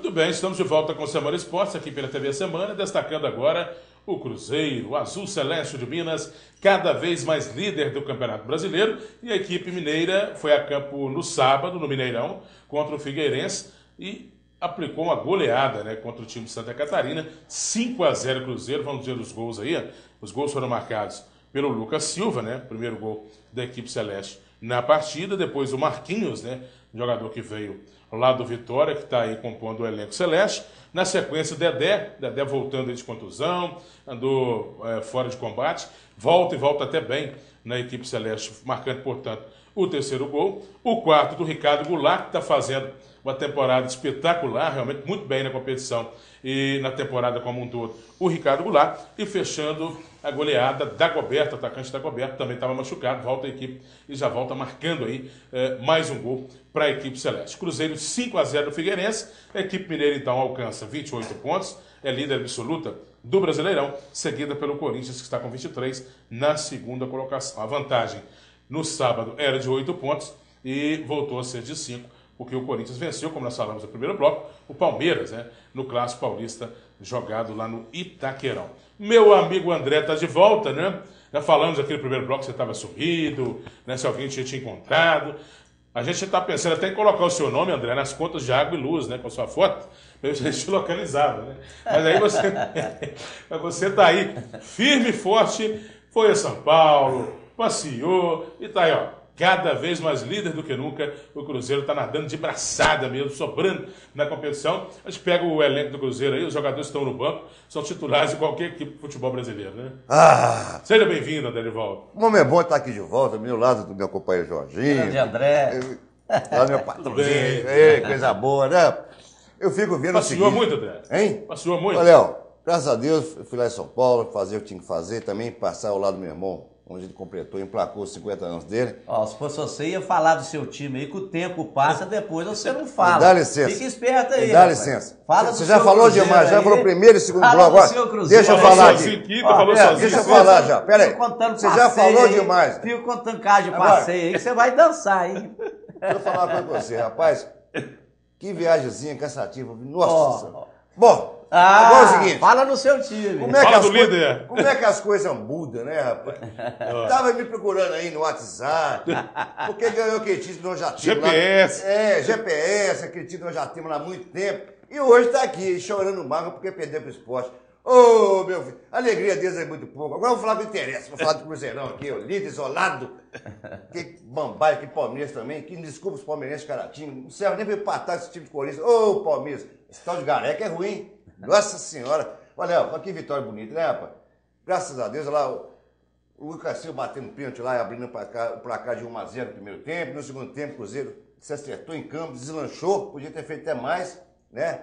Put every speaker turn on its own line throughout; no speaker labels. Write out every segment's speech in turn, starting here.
Muito bem, estamos de volta com o Semana Esportes aqui pela TV Semana, destacando agora o Cruzeiro, o Azul Celeste de Minas, cada vez mais líder do Campeonato Brasileiro, e a equipe mineira foi a campo no sábado, no Mineirão, contra o Figueirense e aplicou uma goleada, né, contra o time de Santa Catarina, 5-0 Cruzeiro. Vamos dizer os gols aí, ó. Os gols foram marcados pelo Lucas Silva, né, primeiro gol da equipe celeste na partida, depois o Marquinhos, né, jogador que veio lá do Vitória, que está aí compondo o elenco celeste. Na sequência, Dedé voltando de contusão, andou fora de combate, volta e volta até bem na equipe celeste, marcando, portanto, o terceiro gol. O quarto do Ricardo Goulart, que está fazendo uma temporada espetacular, realmente muito bem na competição e na temporada como um todo, o Ricardo Goulart. E fechando a goleada, Dagoberto, atacante Dagoberto, também estava machucado, volta a equipe e já volta marcando aí mais um gol para a equipe celeste. Cruzeiro 5-0 do Figueirense, a equipe mineira então alcança 28 pontos, é líder absoluta do Brasileirão, seguida pelo Corinthians, que está com 23 na segunda colocação. A vantagem no sábado era de 8 pontos e voltou a ser de 5, porque o Corinthians venceu, como nós falamos no primeiro bloco, o Palmeiras, né, no Clássico Paulista, jogado lá no Itaquerão. Meu amigo André está de volta, né? Já falamos aqui no primeiro bloco que você estava sumido, né, se alguém tinha te encontrado. A gente está pensando até em colocar o seu nome, André, nas contas de água e luz, né, com a sua foto, para a gente localizava, né? Mas aí você está aí, firme e forte, foi a São Paulo, passeou e está aí, ó. Cada vez mais líder do que nunca, o Cruzeiro está nadando de braçada mesmo, sobrando na competição. A gente pega o elenco do Cruzeiro aí, os jogadores estão no banco, são titulares de qualquer equipe de futebol brasileiro, né? Seja bem-vindo, André, de volta.
Como é bom estar aqui de volta, ao meu lado do meu companheiro Jorginho.
Grande André.
Lá meu patrãozinho, coisa boa, né? Eu fico vendo
Passeou
o seguinte...
muito, André?
Hein?
Passeou muito?
Olha, Léo, graças a Deus, eu fui lá em São Paulo, fazer o que tinha que fazer, também passar ao lado do meu irmão, onde ele completou, emplacou os 50 anos dele.
Ó, se fosse você, ia falar do seu time aí, que o tempo passa, depois você não fala.
Dá licença.
Fica esperto aí.
Dá
rapaz.
licença.
Fala
Você
do
já
seu
falou
Cruzeiro
demais, já
aí.
falou primeiro e segundo bloco
Fala do
agora.
seu Cruzeiro.
Deixa eu
Falou
falar
sozinho,
aqui.
Quinta, falou sozinho.
Deixa eu falar já, pera aí.
Fica contando
Você já
passeio
falou
aí,
demais.
Fica contando caso de
Agora.
passeio aí, que você vai dançar, hein?
Deixa eu falar uma coisa pra você, rapaz. Que viagemzinha cansativa. Nossa
Ó.
Senhora. Bom, agora é o seguinte.
Fala no seu time.
Fala do líder.
Como é que as coisas mudam, né, rapaz? Tava me procurando aí no WhatsApp, porque ganhou aquele título que nós já tínhamos
GPS.
lá. GPS, aquele título que nós já temos lá há muito tempo. E hoje tá aqui, chorando mágoa porque perdeu pro esporte. Ô, meu filho, a alegria deles é muito pouco. Agora eu vou falar do interesse, vou falar do Cruzeirão aqui, o líder isolado. Que bambaia, que Palmeiras também, que desculpa os palmeirenses caratinhos, não serve nem pra empatar esse time de Corinthians. Ô, Palmeiras, esse tal de Gareca é ruim. Nossa Senhora. Olha, que vitória bonita, né, rapaz? Graças a Deus, lá o Lucas Silva batendo pênalti lá e abrindo o placar de 1-0 no primeiro tempo. No segundo tempo, o Cruzeiro se acertou em campo, deslanchou, podia ter feito até mais, né?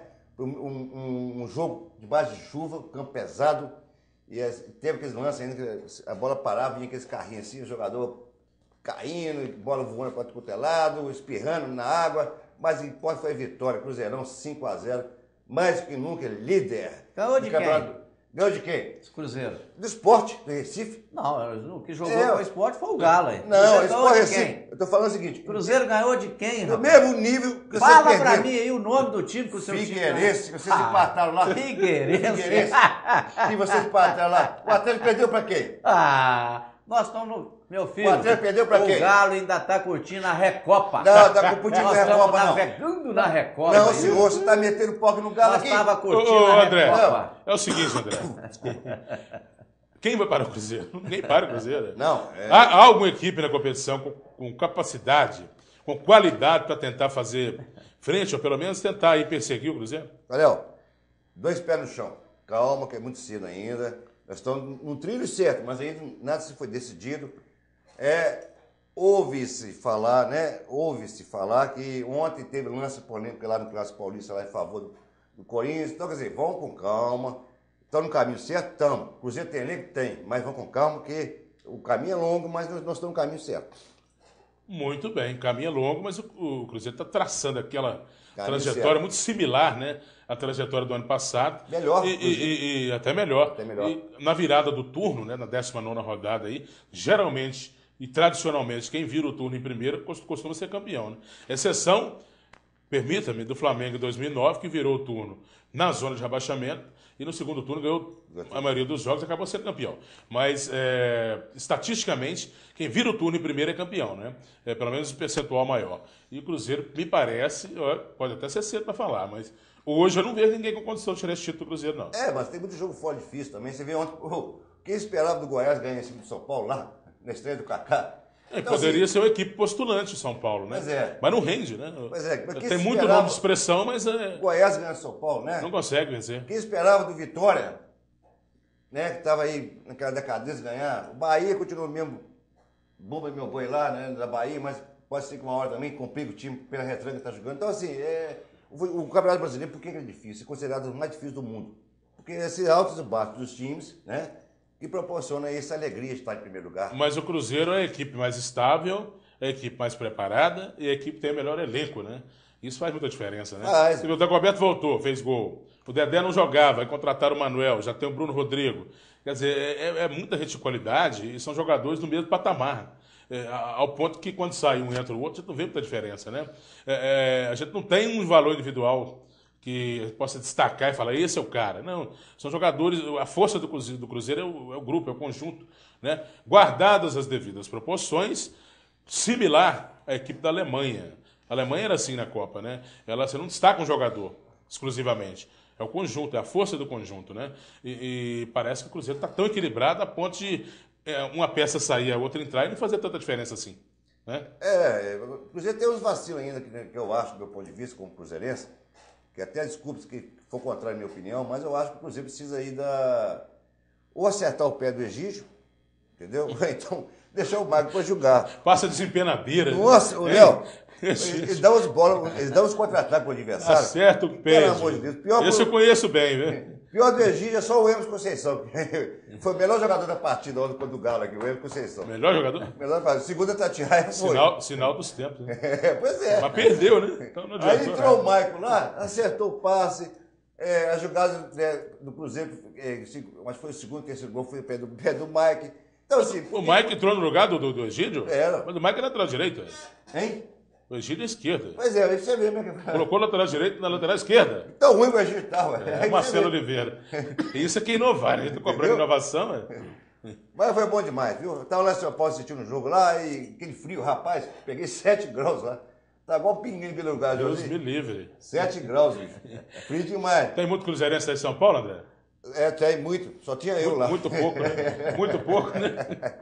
Um jogo debaixo de chuva, campo pesado, e teve aqueles lances ainda que a bola parava, vinha aqueles carrinhos assim, o jogador caindo, bola voando para o lado, espirrando na água, mas o importante foi a vitória, Cruzeirão 5-0, mais que nunca líder.
Ganhou de quem?
Ganhou de quem?
Esse Cruzeiro.
Do Sport, do Recife.
Não, o que jogou com o esporte foi o Galo aí.
Não,
Cruzeiro
Sport
ganhou de
Recife.
quem?
Eu tô falando o seguinte.
Cruzeiro ganhou de quem,
No
rapaz?
mesmo nível que vocês
Fala
perderam.
pra mim aí o nome do time que o seu time
Figueirense, que vocês empataram lá.
Figueirense.
Que vocês empataram lá. O Atlético perdeu pra quem?
Nós estamos no... Meu filho,
O Atlético perdeu pra quem?
O Galo ainda tá curtindo a Recopa.
Não, tá curtindo
Nós
a Recopa,
estamos
não.
navegando na Recopa.
Não,
aí.
senhor, você tá metendo pau no Galo
Nós
aqui.
estava curtindo
Ô,
a
André,
Recopa.
é o seguinte, André. Desculpa. Quem vai para o Cruzeiro? Ninguém para o Cruzeiro.
Não,
Há alguma equipe na competição com capacidade, com qualidade para tentar fazer frente, ou pelo menos tentar aí perseguir o Cruzeiro?
Olha, ó, 2 pés no chão. Calma, que é muito cedo ainda. Nós estamos no trilho certo, mas ainda nada se foi decidido. Ouve-se falar, né? Ouve-se falar que ontem teve lance polêmico lá no Clássico Paulista, lá em favor do Corinthians. Então, quer dizer, vão com calma. Estão no caminho certo? Estamos. Cruzeiro tem elenco? Tem. Mas vão com calma, porque o caminho é longo, mas nós estamos no caminho certo.
Muito bem, caminho é longo, mas o Cruzeiro está traçando aquela
Caminho
trajetória
certo.
muito similar, né? À trajetória do ano passado.
Melhor,
E até melhor.
Até melhor.
E na virada do turno, né? Na 19ª rodada aí, geralmente e tradicionalmente, quem vira o turno em primeiro costuma ser campeão, né? Exceção permita-me, do Flamengo em 2009, que virou o turno na zona de rebaixamento e no segundo turno ganhou a maioria dos jogos e acabou sendo campeão. Mas, estatisticamente, quem vira o turno em primeiro é campeão, né? Pelo menos um percentual maior. E o Cruzeiro, me parece, pode até ser cedo para falar, mas hoje eu não vejo ninguém com condição de tirar esse título do Cruzeiro, não.
Mas tem muito jogo fora difícil também. Você vê ontem, quem esperava do Goiás ganhar em cima do São Paulo lá, na estreia do Kaká? Então,
poderia
assim,
ser uma equipe postulante, São Paulo, né?
Mas
não rende, né?
mas
tem muito nome de expressão, mas
Goiás ganhando São Paulo, né?
Não consegue vencer.
Quem esperava do Vitória, né? Que estava aí naquela decadência ganhar. O Bahia continua mesmo, bomba meu boi lá, né? Da Bahia, mas pode ser que uma hora também complica o time pela retranca que está jogando. Então, assim, o Campeonato Brasileiro, por que é difícil? É considerado o mais difícil do mundo. Porque esses altos e baixos dos times, né? Que proporciona essa alegria de estar em primeiro lugar.
Mas o Cruzeiro é a equipe mais estável, é a equipe mais preparada e a equipe tem o melhor elenco, né? Isso faz muita diferença, né? O Dagoberto voltou, fez gol. O Dedé não jogava, vai contratar o Manuel, já tem o Bruno Rodrigo. Quer dizer, é muita gente de qualidade e são jogadores do mesmo patamar. Ao ponto que quando sai um entra o outro, a gente não vê muita diferença, né? A gente não tem um valor individual que possa destacar e falar, esse é o cara. Não, são jogadores, a força do Cruzeiro é o grupo, é o conjunto, né? Guardadas as devidas proporções, similar à equipe da Alemanha. A Alemanha era assim na Copa, né? Você não destaca um jogador exclusivamente. É o conjunto, é a força do conjunto, né? E parece que o Cruzeiro está tão equilibrado a ponto de uma peça sair, a outra entrar e não fazer tanta diferença assim, né?
O Cruzeiro tem uns vacilos ainda que eu acho, do meu ponto de vista, como cruzeirense, que até desculpe que for contrário à minha opinião, mas eu acho que o Cruzeiro precisa aí ou acertar o pé do Egídio, entendeu? Então, deixar o Magno para jogar.
Passa desempenadeira.
Nossa, o Léo, ele dá os bolas, ele dá os contra-ataques pro adversário.
Acerta o pé.
Pelo amor de Deus.
Esse eu conheço bem, viu?
Pior do Egídio é só o Emerson Conceição. Foi o melhor jogador da partida ontem contra o Galo aqui, o Emerson Conceição.
Melhor jogador?
Melhor jogador. Segunda Tatiaia foi.
Sinal dos tempos. Né?
Pois é.
Mas perdeu, né? Então não adiantou.
Aí entrou o Maicon lá, acertou o passe. A jogada do Cruzeiro, mas foi o segundo, terceiro gol, foi o pé do Maicon. Então, assim,
o Maicon entrou no lugar do Egídio?
Era.
Mas o Maicon é lateral direito.
Hein?
O Egídio é esquerda.
Pois é, você vê mesmo.
Colocou o lateral direito na lateral esquerda.
Tão ruim que o Egídio tá, ué.
Marcelo Oliveira. Isso é que inovar, né? A gente tá cobrando inovação,
Mas foi bom demais, viu? Eu tava lá em São Paulo assistindo um jogo lá e aquele frio, rapaz, peguei 7 graus lá. Tá igual pinguim pelo lugar.
Deus me livre.
7 graus, bicho. Frio demais.
Tem muito cruzeirense aí em São Paulo, André?
Tem muito. Só tinha eu lá.
Muito pouco, né? Muito pouco, né?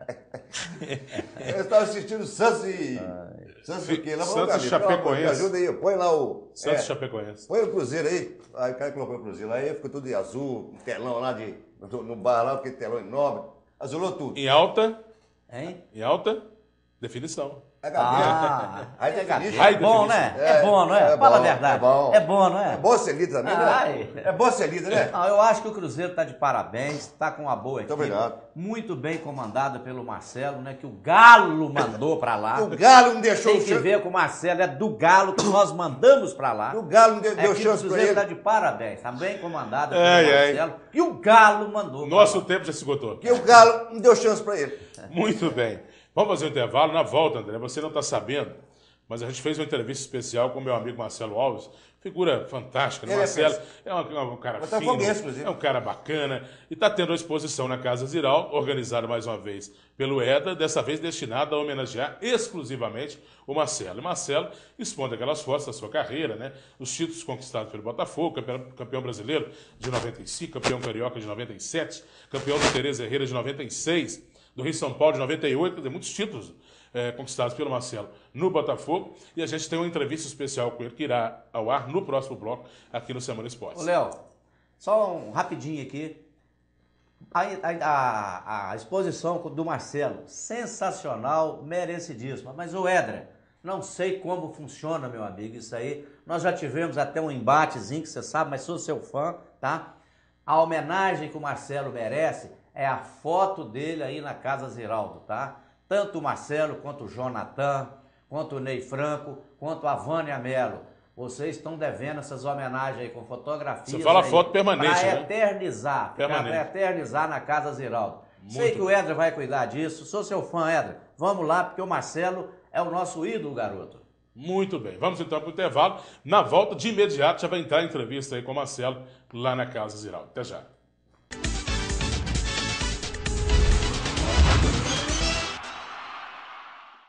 Eu estava assistindo Santos e... Santos o quê?
Santos e Chapecoense.
Me ajuda aí, põe lá o...
Santos e Chapecoense.
Põe o Cruzeiro aí. Aí o cara colocou o Cruzeiro. Aí ficou tudo de azul, um telão lá no bar lá, aquele telão enorme. Azulou tudo.
Em alta?
Hein?
Em alta definição.
É bom, né? É bom, não é? Fala a verdade. É bom, não é?
É bom ser líder também, né? É bom ser líder, né?
Não, eu acho que o Cruzeiro está de parabéns, está com uma boa equipe.
Muito obrigado.
Muito bem comandada pelo Marcelo, né? Que o Galo mandou para lá.
O Galo não deixou
Tem que ver com o Marcelo, é do Galo que nós mandamos para lá.
O Galo não deu chance para ele.
O Cruzeiro está de parabéns, está bem comandada pelo Marcelo. E o Galo mandou.
Nosso tempo já se esgotou.
E o Galo não deu chance para ele.
Muito bem. Vamos fazer um intervalo. Na volta, André, você não está sabendo, mas a gente fez uma entrevista especial com o meu amigo Marcelo Alves, figura fantástica, né? Marcelo é um cara fino, é um cara bacana, e está tendo uma exposição na Casa Ziraldo, organizada mais uma vez pelo EDA, dessa vez destinada a homenagear exclusivamente o Marcelo. E Marcelo expondo aquelas fotos da sua carreira, né? Os títulos conquistados pelo Botafogo, campeão brasileiro de 95, campeão carioca de 97, campeão do Tereza Herrera de 96, do Rio São Paulo de 98, quer dizer, muitos títulos conquistados pelo Marcelo no Botafogo, e a gente tem uma entrevista especial com ele que irá ao ar no próximo bloco aqui no Semana Esportes.
Ô, Léo, só um rapidinho aqui. A exposição do Marcelo, sensacional, merecidíssima. Mas o Éder, não sei como funciona, meu amigo, isso aí. Nós já tivemos até um embatezinho, que você sabe, mas sou seu fã, tá? A homenagem que o Marcelo merece é a foto dele aí na Casa Ziraldo, tá? Tanto o Marcelo, quanto o Jonathan, quanto o Ney Franco, quanto a Vânia Mello. Vocês estão devendo essas homenagens aí com fotografias.
Você fala foto permanente,
né?
Para
eternizar, para eternizar na Casa Ziraldo. Sei que o Éder vai cuidar disso, sou seu fã, Éder. Vamos lá, porque o Marcelo é o nosso ídolo, garoto.
Muito bem, vamos então para o intervalo. Na volta, de imediato, já vai entrar a entrevista aí com o Marcelo lá na Casa Ziraldo. Até já.